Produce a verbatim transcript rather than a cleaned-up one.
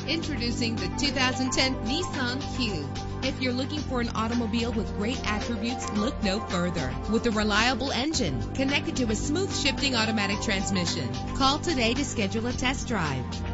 Introducing the two thousand ten Nissan Cube. If you're looking for an automobile with great attributes, look no further. With a reliable engine connected to a smooth shifting automatic transmission, call today to schedule a test drive.